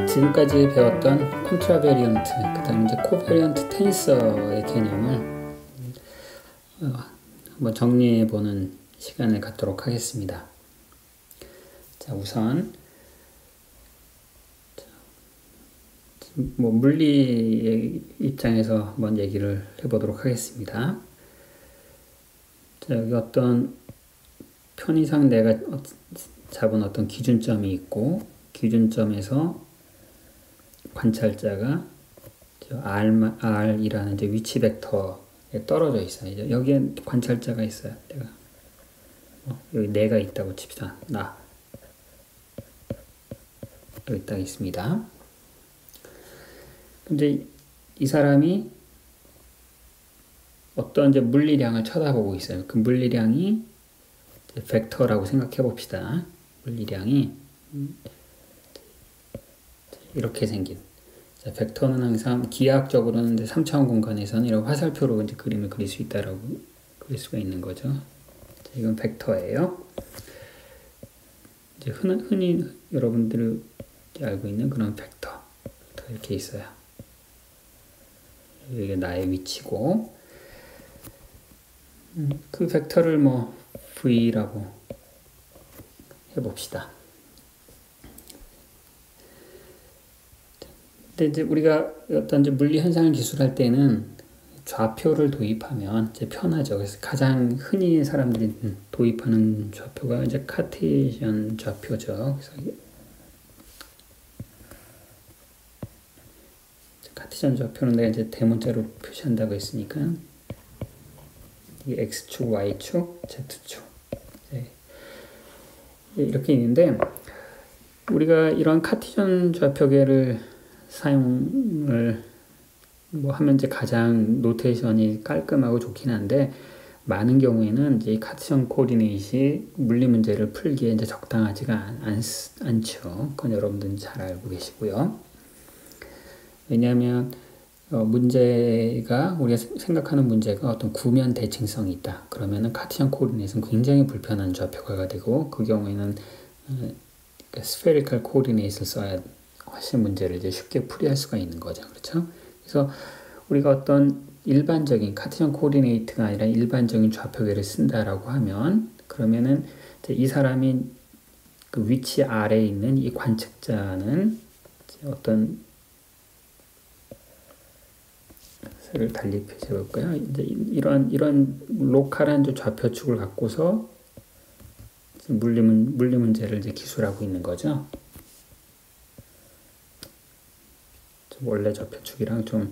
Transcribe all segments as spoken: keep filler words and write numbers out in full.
지금까지 배웠던 콘트라베리언트, 그 다음에 이제 코베리언트 텐서의 개념을 한번 정리해보는 시간을 갖도록 하겠습니다. 자, 우선 뭐 물리의 입장에서 한번 얘기를 해보도록 하겠습니다. 자, 여기 어떤 편의상 내가 잡은 어떤 기준점이 있고, 기준점에서 관찰자가 R, R이라는 이제 위치 벡터에 떨어져 있어요. 여기에 관찰자가 있어요. 내가 어, 여기 내가 있다고 칩시다. 나 여기 딱 있습니다. 근데 이 사람이 어떤 이제 물리량을 쳐다보고 있어요. 그 물리량이 이제 벡터라고 생각해 봅시다. 물리량이 이렇게 생긴. 자, 벡터는 항상 기하학적으로는 이제 삼 차원 공간에서는 이런 화살표로 이제 그림을 그릴 수 있다라고 그릴 수가 있는 거죠. 자, 이건 벡터예요. 이제 흔, 흔히 여러분들이 알고 있는 그런 벡터. 벡터 이렇게 있어요. 이게 나의 위치고, 음, 그 벡터를 뭐 V라고 해봅시다. 근데 이제 우리가 어떤 이제 물리 현상을 기술할 때는 좌표를 도입하면 이제 편하죠. 그래서 가장 흔히 사람들이 도입하는 좌표가 이제 카테시언 좌표죠. 그래서 카테시언 좌표는 내가 이제 대문자로 표시한다고 했으니까 이 X축, Y축, Z축 네. 이렇게 있는데, 우리가 이런 카테시언 좌표계를 사용을 뭐 하면 이제 가장 노테이션이 깔끔하고 좋긴 한데, 많은 경우에는 이제 카테시언 코디네이트이 물리 문제를 풀기에 이제 적당하지가 않, 않, 않죠. 그건 여러분들은 잘 알고 계시고요. 왜냐하면 어, 문제가 우리가 생각하는 문제가 어떤 구면 대칭성이 있다. 그러면은 카테시언 코디네이트는 굉장히 불편한 좌표가 되고, 그 경우에는 어, 스페리컬 코디네이트를 써야 훨씬 문제를 이제 쉽게 풀이할 수가 있는 거죠. 그렇죠? 그래서 우리가 어떤 일반적인 카테시언 코디네이트가 아니라 일반적인 좌표계를 쓴다라고 하면, 그러면은 이제 이 사람이 그 위치 아래에 있는 이 관측자는 어떤 를 달리 표시해 볼까요? 이제 이런 이런 로컬한 좌표축을 갖고서 물리 문 물리 문제를 이제 기술하고 있는 거죠. 원래 좌표축이랑 좀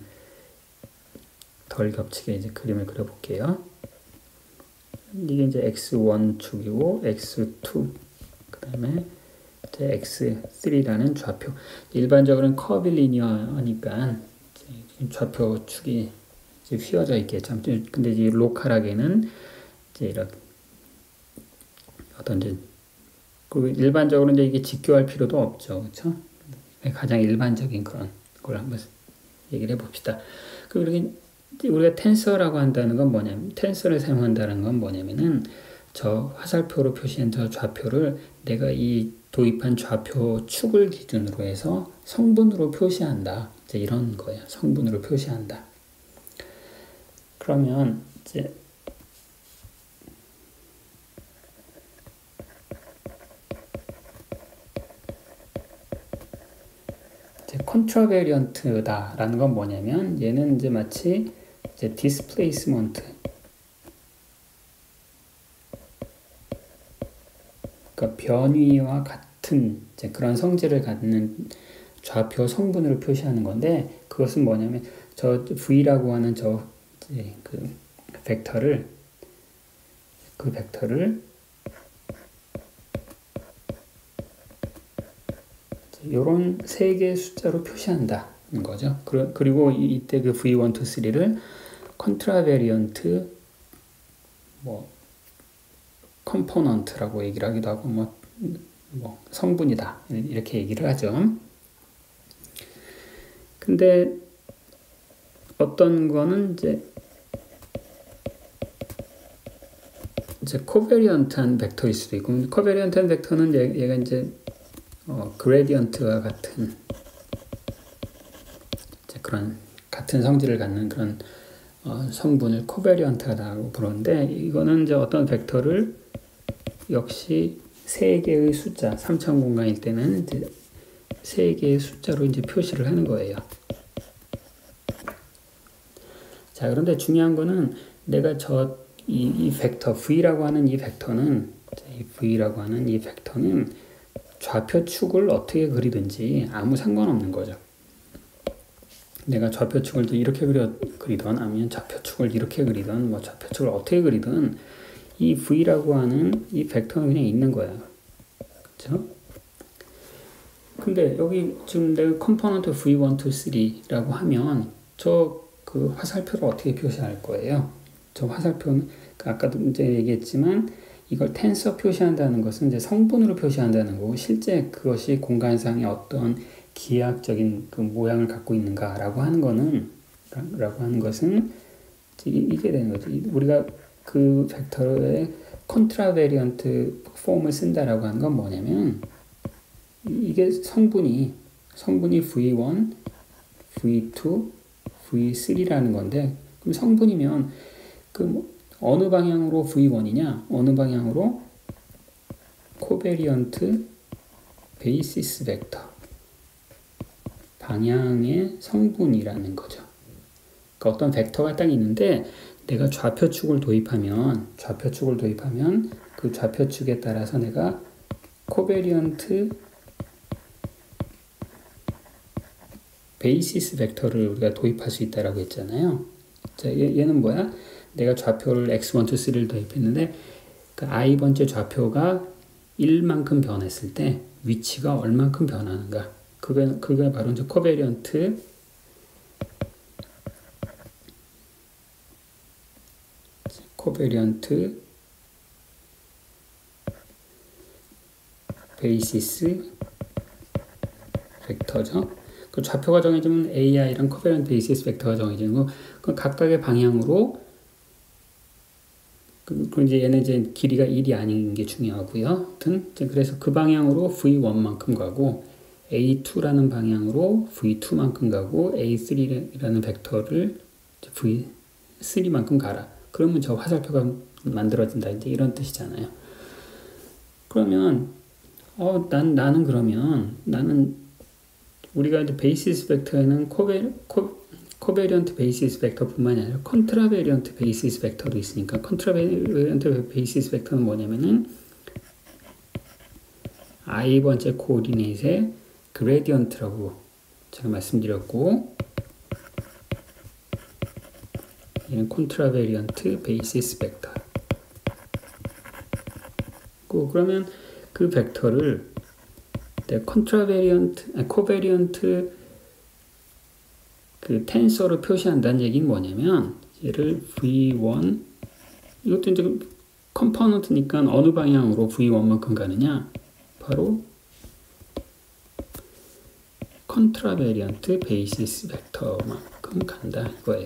덜 겹치게 이제 그림을 그려볼게요. 이게 이제 엑스 원 축이고 엑스 투, 그 다음에 이제 엑스 쓰리라는 좌표. 일반적으로는 커빌리니어니까 좌표축이 이제 휘어져 있겠죠. 근데 이제 로컬하게는 이제 이런 어떤 이제 그 일반적으로 이제 이게 직교할 필요도 없죠, 그렇죠? 가장 일반적인 그런 걸 한번 얘기를 해봅시다. 그리고 우리가 텐서라고 한다는 건 뭐냐면, 텐서를 사용한다는 건 뭐냐면은 저 화살표로 표시한 저 좌표를 내가 이 도입한 좌표 축을 기준으로 해서 성분으로 표시한다. 이제 이런 거예요. 성분으로 표시한다. 그러면 이제 컨트라베리언트다라는 건 뭐냐면, 얘는 이제 마치 이제 디스플레이스먼트, 그러니까 변위와 같은 이제 그런 성질을 갖는 좌표 성분으로 표시하는 건데, 그것은 뭐냐면 저 V라고 하는 저 이제 그 벡터를 그 벡터를 요런 세 개의 숫자로 표시한다는 거죠. 그리고 이때 그 브이 원, 투, 쓰리를 컨트라베리언트 뭐 컴포넌트라고 얘기를 하기도 하고 뭐, 뭐 성분이다 이렇게 얘기를 하죠. 근데 어떤 거는 이제 이제 코베리언트한 벡터일 수도 있고, 코베리언트한 벡터는 얘, 얘가 이제 어, 그레디언트와 같은 그런 같은 성질을 갖는 그런 어, 성분을 코베리언트하다고 부르는데, 이거는 이제 어떤 벡터를 역시 세 개의 숫자, 삼 차원 공간일 때는 이제 세 개의 숫자로 이제 표시를 하는 거예요. 자, 그런데 중요한 거는 내가 저 이, 이 벡터 V라고 하는 이 벡터는 이 V라고 하는 이 벡터는 좌표축을 어떻게 그리든지 아무 상관없는 거죠. 내가 좌표축을 이렇게 그려, 그리던 아니면 좌표축을 이렇게 그리던 뭐 좌표축을 어떻게 그리든 이 V라고 하는 이 벡터는 그냥 있는 거야. 그렇죠? 근데 여기 지금 내가 컴포넌트 브이 원, 투, 쓰리라고 하면 저 그 화살표를 어떻게 표시할 거예요? 저 화살표는 아까도 이제 얘기했지만 이걸 텐서 표시한다는 것은 이제 성분으로 표시한다는 거고, 실제 그것이 공간상의 어떤 기하학적인 그 모양을 갖고 있는가라고 하는 거는 라고 하는 것은 이게 되는 거죠. 우리가 그 벡터의 컨트라베리언트 폼을 쓴다라고 하는 건 뭐냐면, 이게 성분이 성분이 브이 원, 브이 투, 브이 쓰리라는 건데, 그럼 성분이면 그 뭐 어느 방향으로 브이 원이냐, 어느 방향으로 코베리언트 베이시스 벡터 방향의 성분이라는 거죠. 그러니까 어떤 벡터가 딱 있는데 내가 좌표축을 도입하면 좌표축을 도입하면 그 좌표축에 따라서 내가 코베리언트 베이시스 벡터를 우리가 도입할 수 있다라고 했잖아요. 자, 얘, 얘는 뭐야? 내가 좌표를 엑스 원, 투, 쓰리를 도입했는데 그 i번째 좌표가 일만큼 변했을 때 위치가 얼만큼 변하는가? 그게, 그게 바로 이제 코베리언트 코베리언트 베이시스 벡터죠. 그 좌표가 정해지면 에이아이랑 코베리언트 베이시스 벡터가 정해지는 거, 그 각각의 방향으로 그, 그 이제 얘는 이제 길이가 일이 아닌 게 중요하고요. 아무튼 그래서 그 방향으로 브이 원만큼 가고 에이 투라는 방향으로 브이 투만큼 가고 에이 쓰리라는 벡터를 브이 쓰리만큼 가라. 그러면 저 화살표가 만들어진다. 이제 이런 뜻이잖아요. 그러면 어, 난 나는 그러면 나는 우리가 이제 베이시스 벡터에는 코베, 코, 코베리언트 베이시스 벡터뿐만이 아니라 컨트라베리언트 베이시스 벡터도 있으니까, 컨트라베리언트 베이시스 벡터는 뭐냐면은 i번째 코오디네이트의 그레디언트라고 제가 말씀드렸고, 얘는 컨트라베리언트 베이시스 벡터. 그러면 그 벡터를 컨트라베리언트, 아니, 코베리언트 그 텐서로 표시한다는 얘기는 뭐냐면, 얘를 브이 원, 이것도 이제 컴포넌트니까 어느 방향으로 브이 원만큼 가느냐, 바로 컨트라베리언트 베이시스 벡터만큼 간다 이거예요.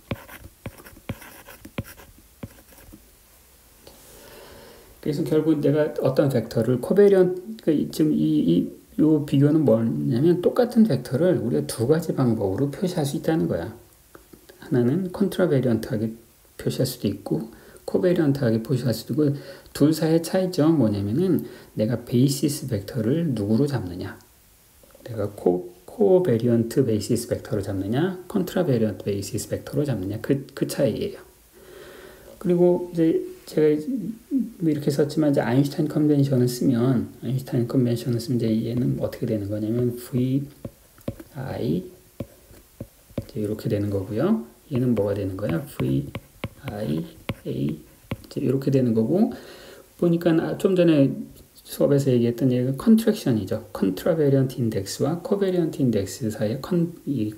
그래서 결국 내가 어떤 벡터를 코베리언트, 그러니까 지금 이, 이, 요 비교는 뭐냐면 똑같은 벡터를 우리가 두 가지 방법으로 표시할 수 있다는 거야. 하나는 컨트라베리언트하게 표시할 수도 있고 코베리언트하게 표시할 수도 있고, 둘 사이의 차이점 뭐냐면은 내가 베이시스 벡터를 누구로 잡느냐, 내가 코, 코베리언트 베이시스 벡터로 잡느냐, 컨트라베리언트 베이시스 벡터로 잡느냐, 그, 그 차이예요. 그리고 이제 제가 이렇게 썼지만 이제 아인슈타인 컨벤션을 쓰면 아인슈타인 컨벤션을 쓰면 이제 얘는 어떻게 되는 거냐면 브이 아이 이제 이렇게 되는 거고요. 얘는 뭐가 되는 거야? 브이 아이 에이 이제 이렇게 되는 거고, 보니까 좀 전에 수업에서 얘기했던 얘기가 컨트랙션이죠. 컨트라베리언트 인덱스와 코베리언트 인덱스 사이의 컨, 이,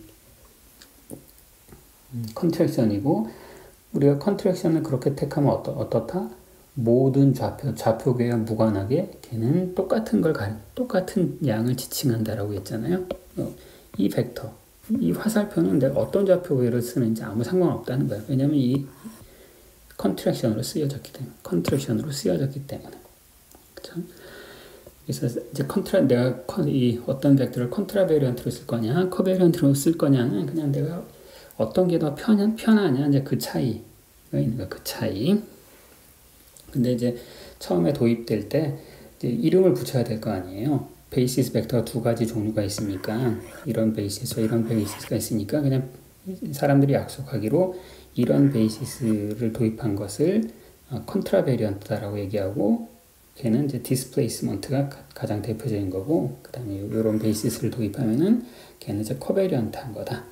컨트랙션이고, 우리가 컨트랙션을 그렇게 택하면 어떠, 어떻다? 모든 좌표, 좌표계와 무관하게 걔는 똑같은 걸 가, 똑같은 양을 지칭한다라고 했잖아요. 이 벡터, 이 화살표는 내가 어떤 좌표계를 쓰는지 아무 상관없다는 거예요. 왜냐하면 이 컨트랙션으로 쓰여졌기 때문에, 컨트랙션으로 쓰여졌기 때문에. 그렇죠? 그래서 이제 컨트라 내가 이 어떤 벡터를 컨트라베리언트로 쓸 거냐, 코베리언트로 쓸 거냐는 그냥 내가 어떤 게 더 편 편하냐 이제 그 차이가 있는 거야. 그 차이. 근데 이제 처음에 도입될 때 이제 이름을 붙여야 될 거 아니에요. 베이시스 벡터가 두 가지 종류가 있으니까 이런 베이시스와 이런 베이시스가 있으니까 그냥 사람들이 약속하기로 이런 베이시스를 도입한 것을 컨트라베리언트다라고 얘기하고 걔는 이제 디스플레이스먼트가 가장 대표적인 거고 그 다음에 이런 베이시스를 도입하면은 걔는 이제 코베리언트한 거다.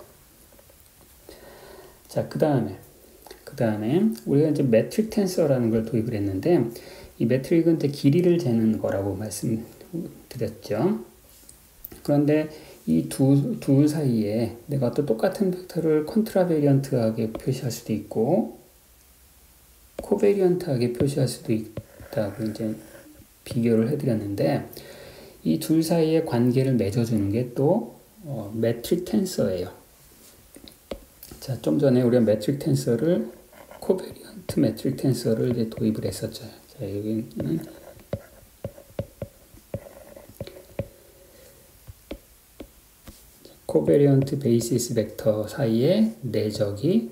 자, 그 다음에 그 다음에 우리가 이제 매트릭 텐서라는 걸 도입을 했는데 이 매트릭은 이제 길이를 재는 거라고 말씀드렸죠. 그런데 이 두, 둘 사이에 내가 또 똑같은 벡터를 컨트라베리언트하게 표시할 수도 있고 코베리언트하게 표시할 수도 있다고 이제 비교를 해드렸는데 이 둘 사이의 관계를 맺어주는 게 또 어, 매트릭 텐서예요. 자, 좀 전에 우리가 매트릭 텐서를 코베리언트 매트릭 텐서를 이제 도입을 했었죠. 자, 여기는 코베리언트 베이시스 벡터 사이의 내적이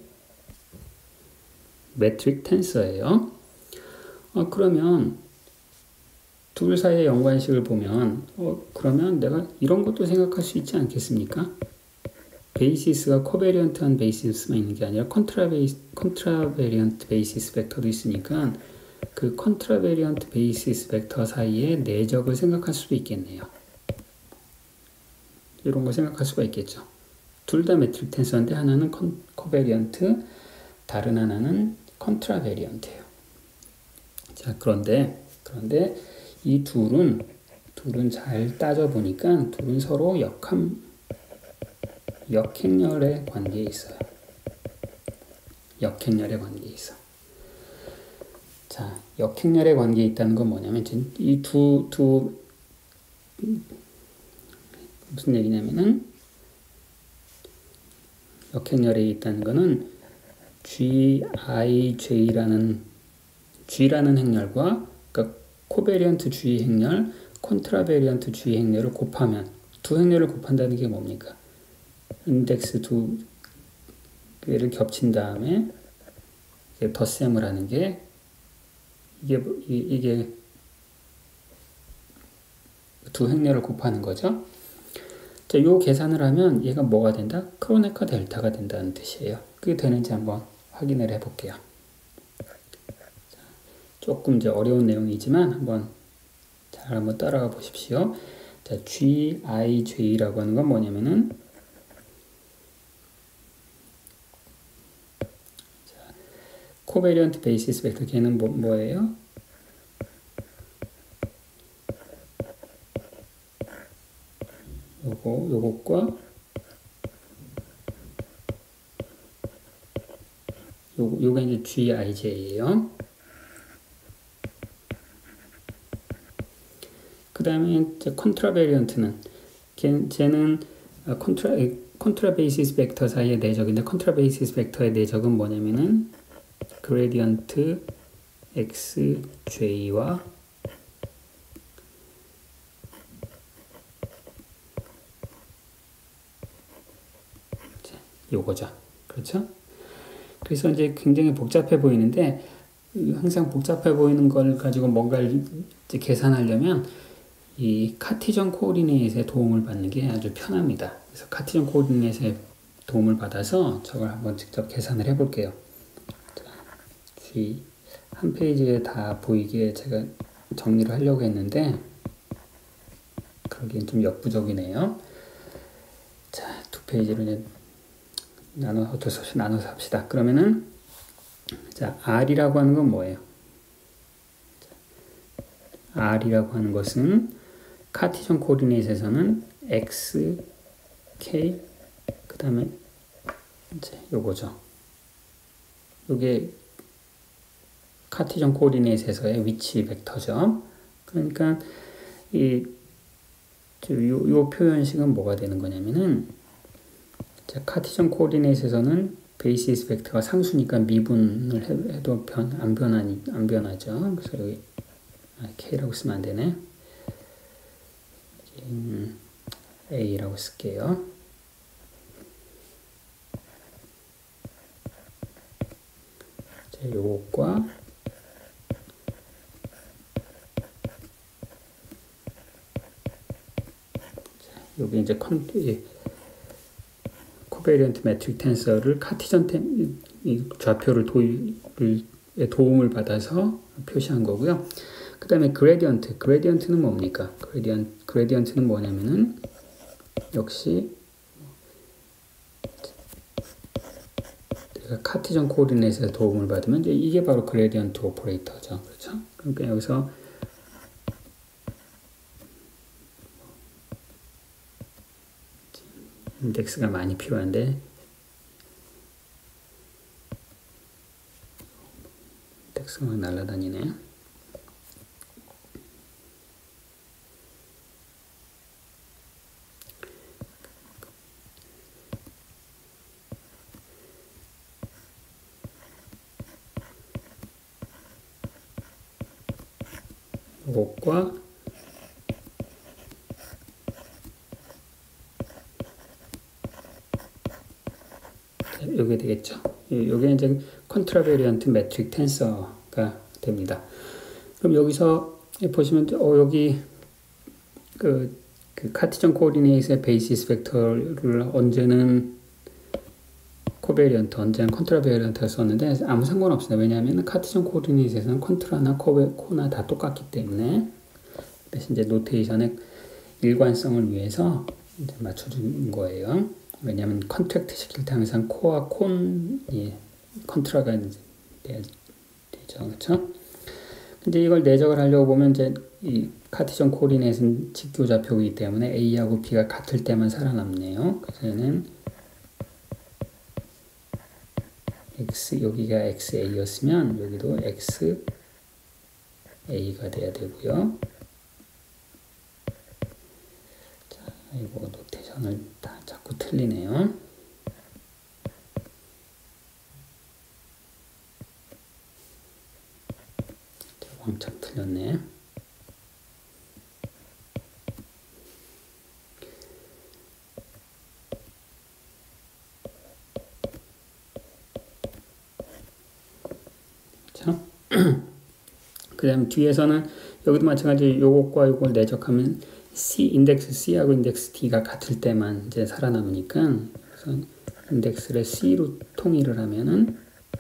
매트릭 텐서예요. 어, 그러면 둘 사이의 연관식을 보면 어, 그러면 내가 이런 것도 생각할 수 있지 않겠습니까? 베이시스가 코베리언트한 베이시스만 있는 게 아니라 컨트라베이스, 컨트라베리언트 베이시스 벡터도 있으니까 그 컨트라베리언트 베이시스 벡터 사이의 내적을 생각할 수도 있겠네요. 이런 거 생각할 수가 있겠죠. 둘 다 매트릭 텐서인데 하나는 컨, 코베리언트, 다른 하나는 컨트라베리언트예요. 자, 그런데 그런데 이 둘은 둘은 잘 따져 보니까 둘은 서로 역함 역행렬의 관계에 있어요. 역행렬의 관계에 있어. 자, 역행렬의 관계에 있다는 건 뭐냐면 이 두 두 무슨 얘기냐면은 역행렬에 있다는 거는 지 아이 제이라는 G라는 행렬과 그러니까 코베리언트 G 행렬, 컨트라베리언트 G 행렬을 곱하면 두 행렬을 곱한다는 게 뭡니까? 인덱스 두 개를 겹친 다음에 덧셈을 하는 게 이게 이게 두 행렬을 곱하는 거죠. 자, 요 계산을 하면 얘가 뭐가 된다? 크로네커 델타가 된다는 뜻이에요. 그게 되는지 한번 확인을 해볼게요. 자, 조금 이제 어려운 내용이지만 한번 잘 한번 따라가 보십시오. 자, 지 아이 제이라고 하는 건 뭐냐면은 자, 코베리언트 베이시스 벡터 걔는 뭐, 뭐예요? 요거, 요것과 요거, 요거 이제 지 아이 제이예요. 그 다음에 컨트라베리언트는 걔, 쟤는 컨트라, 컨트라 베이시스 벡터 사이의 내적인데 컨트라 베이시스 벡터의 내적은 뭐냐면은 그레디언트 xj와 요거죠. 그렇죠? 그래서 이제 굉장히 복잡해 보이는데 항상 복잡해 보이는 걸 가지고 뭔가를 이제 계산하려면 이 카티전 코오디네이트의 도움을 받는 게 아주 편합니다. 그래서 카티전 코오디네이트의 도움을 받아서 저걸 한번 직접 계산을 해 볼게요. G 한 페이지에 다 보이게 제가 정리를 하려고 했는데 그러기엔 좀 역부족이네요. 자, 두 페이지로 이제 나눠, 어쩔 수 없이 나눠서 합시다. 그러면은, 자, R이라고 하는 건 뭐예요? R이라고 하는 것은, 카티전 코오디네이트에서는 X, K, 그 다음에, 이제 요거죠. 요게, 카티전 코오디네이트에서의 위치 벡터죠. 그러니까, 이, 요, 요 표현식은 뭐가 되는 거냐면은, 자, 카티전 코오디네이트에서는 베이시스 벡터가 상수니까 미분을 해도 변, 안, 변하니, 안 변하죠. 그래서 여기 K라고 쓰면 안 되네. 음, A라고 쓸게요. 자, 요것과 여기 이제 컨, 코베리언트 매트릭 텐서를 카티전 텐, 이 좌표를 도입을 도움을 받아서 표시한 거고요. 그 다음에 그레디언트. 그레디언트는 뭡니까? 그레디언, 그레디언트는 뭐냐면은 역시 내가 카티전 코오디네이트에서 도움을 받으면 이제 이게 바로 그레디언트 오퍼레이터죠. 그렇죠? 그러니까 여기서 인덱스가 많이 필요한데 인덱스가 막 날아다니네. 요것과 요게 되겠죠. 요게 이제 컨트라베리언트 매트릭 텐서가 됩니다. 그럼 여기서 보시면 어 여기 그, 그 카티전 코오디네이트의 베이시스 벡터를 언제는 코베리언트, 언제는 컨트라베리언트가 썼는데 아무 상관없어요. 왜냐하면 카티전 코오디네이트에서는 컨트라나 코베, 코나 다 똑같기 때문에 대신 이제 노테이션의 일관성을 위해서 이제 맞춰준 거예요. 왜냐하면 컨트랙트 시킬 때 항상 코와 콘이 컨트라가 이제 되죠, 그렇죠? 근데 이걸 내적을 하려고 보면 이제 이 카티전 코오디네이트는 직교 좌표이기 때문에 A하고 B가 같을 때만 살아남네요. 그래서 얘는 X, 여기가 엑스에이였으면 여기도 엑스에이가 돼야 되고요. 자, 이거 노테이션을 다 자꾸 틀리네요. 자, 왕창 틀렸네. 그 다음 뒤에서는 여기도 마찬가지 요것과 요걸 내적하면 C, 인덱스 C하고 인덱스 D가 같을 때만 이제 살아남으니까 그래서 인덱스를 C로 통일을 하면은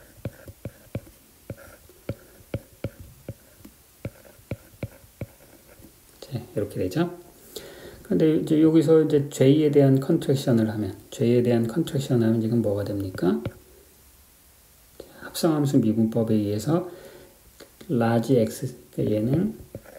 자, 이렇게 되죠. 그런데 이제 여기서 이제 J에 대한 컨트랙션을 하면 J에 대한 컨트랙션을 하면 지금 뭐가 됩니까? 합성함수 미분법에 의해서 라지 X, 얘는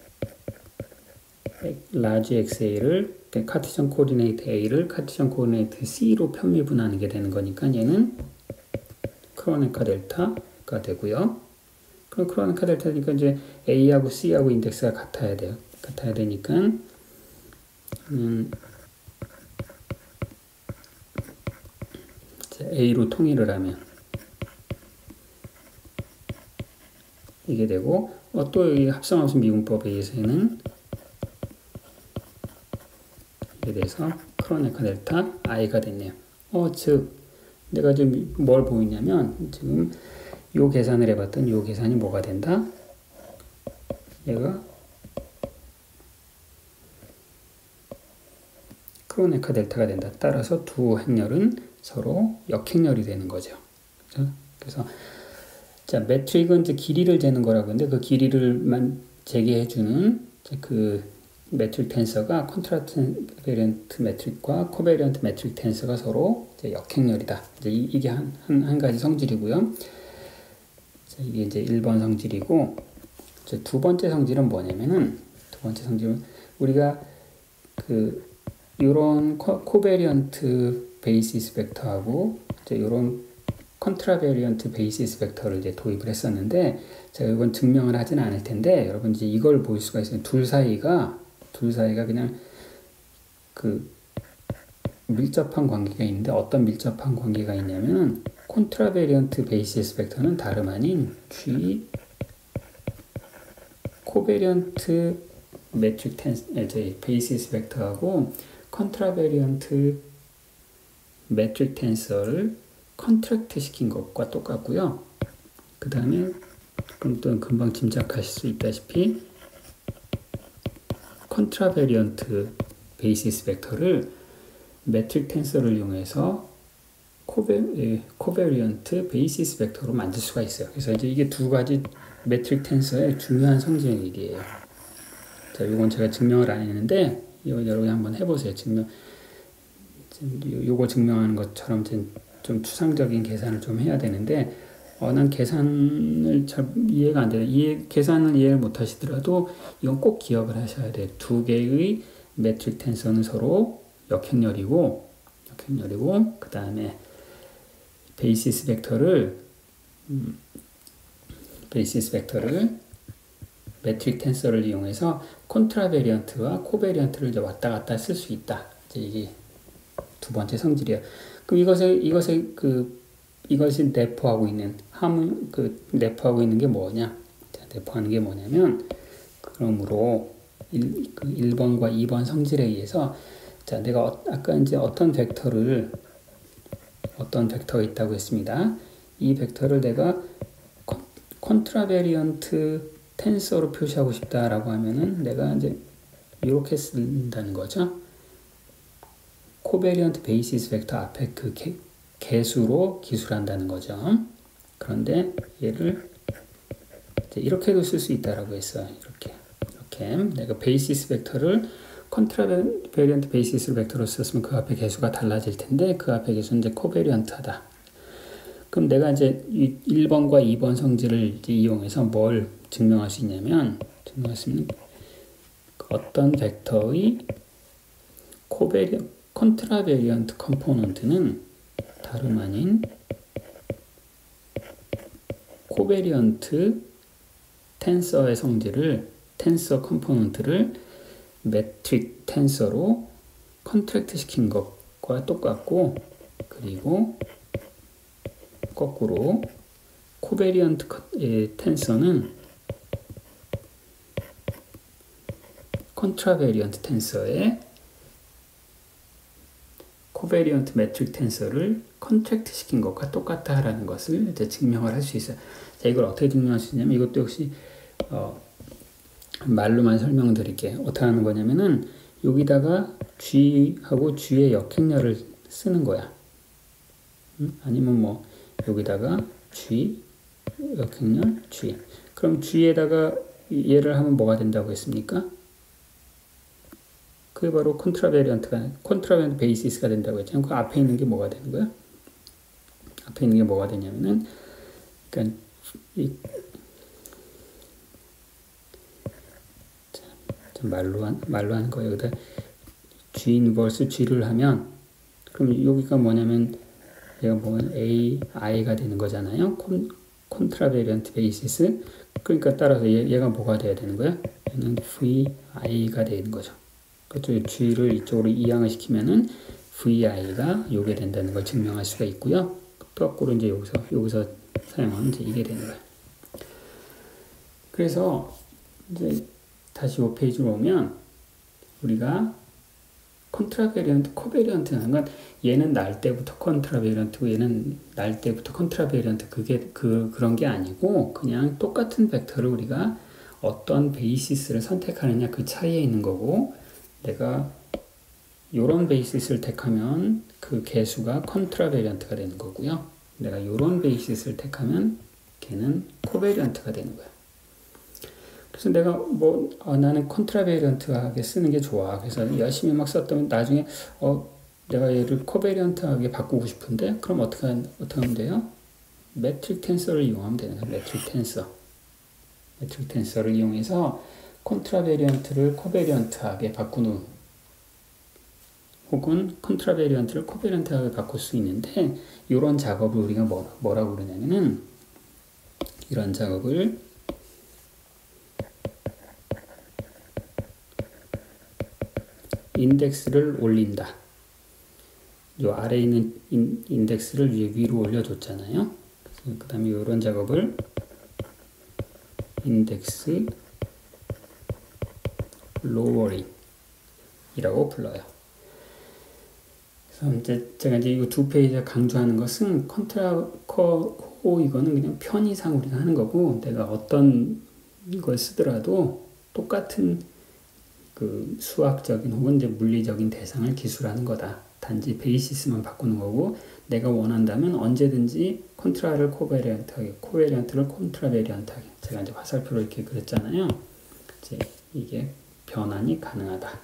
라지 엑스에이를 카티전 코오디네이트 A를 카티전 코오디네이트 C로 편미분하는 게 되는 거니까 얘는 크로네카 델타가 되고요. 그럼 크로네카 델타니까 이제 A하고 C하고 인덱스가 같아야 돼요. 같아야 되니까 음, A로 통일을 하면 이게 되고 어, 또 이 합성함수 미분법에 의해서는 이게 돼서 크로네카 델타 i가 됐네요. 어, 즉 내가 지금 뭘 보이냐면 지금 요 계산을 해봤던 요 계산이 뭐가 된다? 얘가 크로네카 델타가 된다. 따라서 두 행렬은 서로 역행렬이 되는 거죠. 그렇죠? 그래서 자, 매트릭은 이제 길이를 재는 거라고 하는데 그 길이를만 재게해주는 그 매트릭 텐서가 컨트라베리언트 매트릭과 코베리언트 매트릭 텐서가 서로 이제 역행렬이다. 이제 이, 이게 한, 한, 한 가지 성질이고요. 자, 이게 이제 일 번 성질이고 이제 두 번째 성질은 뭐냐면은 두 번째 성질은 우리가 그 요런 코베리언트 베이시스 벡터하고 이제 요런 컨트라베리언트 베이시스 벡터를 이제 도입을 했었는데 제가 이건 증명을 하지는 않을 텐데 여러분 이제 이걸 볼 수가 있어요. 둘 사이가 둘 사이가 그냥 그 밀접한 관계가 있는데 어떤 밀접한 관계가 있냐면은 컨트라베리언트 베이시스 벡터는 다름 아닌 G 코베리언트 매트릭 텐 저희 베이시스 벡터하고 컨트라베리언트 매트릭 텐서를 컨트랙트 시킨 것과 똑같고요. 그 다음에 그럼 또 금방 짐작하실 수 있다시피 컨트라베리언트 베이시스 벡터를 매트릭 텐서를 이용해서 코베, 예, 코베리언트 베이시스 벡터로 만들 수가 있어요. 그래서 이제 이게 두 가지 매트릭 텐서의 중요한 성질이에요. 자, 이건 제가 증명을 안 했는데 이거 여러분이 한번 해보세요. 증명, 요거 증명하는 것처럼 좀 추상적인 계산을 좀 해야 되는데 어, 난 계산을 잘 이해가 안 돼요. 이해, 계산을 이해를 못 하시더라도 이건 꼭 기억을 하셔야 돼요. 두 개의 매트릭 텐서는 서로 역행렬이고 역행렬이고 그 다음에 베이시스 벡터를 음, 베이시스 벡터를 매트릭 텐서를 이용해서 콘트라베리언트와 코베리언트를 이제 왔다 갔다 쓸 수 있다. 이제 이게 두 번째 성질이에요. 그럼 이것을 이것을 그 이것이 내포하고 있는 함 그 내포하고 있는 게 뭐냐? 자, 내포하는 게 뭐냐면 그러므로 일, 그 일 번과 이 번 성질에 의해서 자, 내가 어, 아까 이제 어떤 벡터를 어떤 벡터가 있다고 했습니다. 이 벡터를 내가 컨, 컨트라베리언트 텐서로 표시하고 싶다라고 하면은 내가 이제 이렇게 쓴다는 거죠. 코베리언트 베이시스 벡터 앞에 그 개, 개수로 기술한다는 거죠. 그런데 얘를 이제 이렇게도 쓸 수 있다라고 했어요. 이렇게 이렇게 내가 베이시스 벡터를 컨트라베리언트 베이시스 벡터로 썼으면 그 앞에 개수가 달라질 텐데 그 앞에 개수는 이제 코베리언트하다. 그럼 내가 이제 이 일 번과 이 번 성질을 이제 이용해서 뭘 증명할 수 있냐면 증명할 수 있는 어떤 벡터의 코베리 컨트라베리언트 컴포넌트는 다름 아닌 코베리언트 텐서의 성질을 텐서 컴포넌트를 매트릭 텐서로 컨트랙트 시킨 것과 똑같고 그리고 거꾸로 코베리언트 텐서는 컨트라베리언트 텐서의 코베리언트 매트릭 텐서를 컨트랙트 시킨 것과 똑같다라는 것을 이제 증명을 할 수 있어요. 자, 이걸 어떻게 증명할 수 있냐면 이것도 역시 어, 말로만 설명드릴게요. 어떻게 하는 거냐면은 여기다가 G하고 G의 역행렬을 쓰는 거야. 음? 아니면 뭐 여기다가 G 역행렬 G. 그럼 G에다가 얘를 하면 뭐가 된다고 했습니까? 그게 바로 컨트라베리언트가 컨트라베리언트 베이시스가 된다고 했잖아요. 그 앞에 있는 게 뭐가 되는 거야? 앞에 있는 게 뭐가 되냐면은 그러니까 이 자, 말로 한 말로 하는 거예요. 여기다 G 인버스 G를 하면 그럼 여기가 뭐냐면 얘가 뭐냐면 A I가 되는 거잖아요. 콘 컨트라베리언트 베이시스. 그러니까 따라서 얘, 얘가 뭐가 돼야 되는 거야? 얘는 V I가 되는 거죠. 그쪽 G를 이쪽으로 이항을 시키면은 V I가 요게 된다는 걸 증명할 수가 있고요. 거꾸로 이제 여기서 여기서 사용하면 이제 이게 되는 거예요. 그래서 이제 다시 이 페이지로 오면 우리가 컨트라베리언트, 코베리언트 하는 건 얘는 날 때부터 컨트라베리언트고 얘는 날 때부터 컨트라베리언트 그게 그 그런 게 아니고 그냥 똑같은 벡터를 우리가 어떤 베이시스를 선택하느냐 그 차이에 있는 거고 내가 요런 베이시스를 택하면 그 개수가 컨트라베리언트가 되는 거고요. 내가 요런 베이시스를 택하면 걔는 코베리언트가 되는 거야. 그래서 내가 뭐 어, 나는 컨트라베리언트하게 쓰는 게 좋아. 그래서 열심히 막 썼더니 나중에 어 내가 얘를 코베리언트하게 바꾸고 싶은데 그럼 어떻게 어떻게 하면 돼요? 매트릭 텐서를 이용하면 되는 거야. 매트릭 텐서. 매트릭 텐서를 이용해서 컨트라베리언트를 코베리언트하게 바꾸는 혹은 컨트라베리언트를 코베리언트하게 바꿀 수 있는데 이런 작업을 우리가 뭐, 뭐라고 그러냐면은 이런 작업을 인덱스를 올린다. 요 아래에 있는 인, 인덱스를 위에 위로 올려줬잖아요. 그 다음에 이런 작업을 인덱스 lowering 이라고 불러요. 그래서 이제 제가 이제 이 두 페이지에 강조하는 것은 컨트라 코 이거는 그냥 편의상 우리가 하는 거고, 내가 어떤 걸 쓰더라도 똑같은 그 수학적인 혹은 이제 물리적인 대상을 기술하는 거다. 단지 베이시스만 바꾸는 거고, 내가 원한다면 언제든지 컨트라를 코베리언트하게, 코베리언트를 컨트라베리언트하게, 제가 이제 화살표로 이렇게 그렸잖아요. 이제 이게 변환이 가능하다.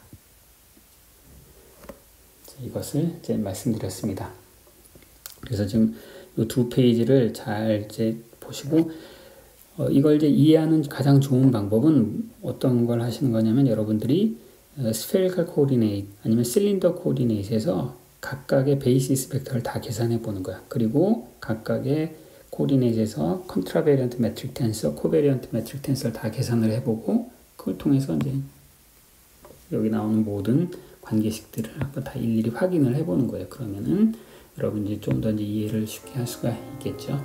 이것을 이제 말씀드렸습니다. 그래서 지금 이 두 페이지를 잘 이제 보시고, 어, 이걸 이제 이해하는 가장 좋은 방법은 어떤 걸 하시는 거냐면, 여러분들이 spherical coordinate 아니면 cylinder coordinate에서 각각의 베이시스 벡터를 다 계산해 보는 거야. 그리고 각각의 coordinate에서 contravariant metric tensor, covariant metric tensor를 다 계산을 해보고, 그걸 통해서 이제 여기 나오는 모든 관계식들을 한번 다 일일이 확인을 해보는 거예요. 그러면은 여러분들이 좀 더 이해를 쉽게 할 수가 있겠죠.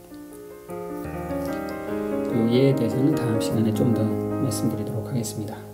그리고 얘에 대해서는 다음 시간에 좀 더 말씀드리도록 하겠습니다.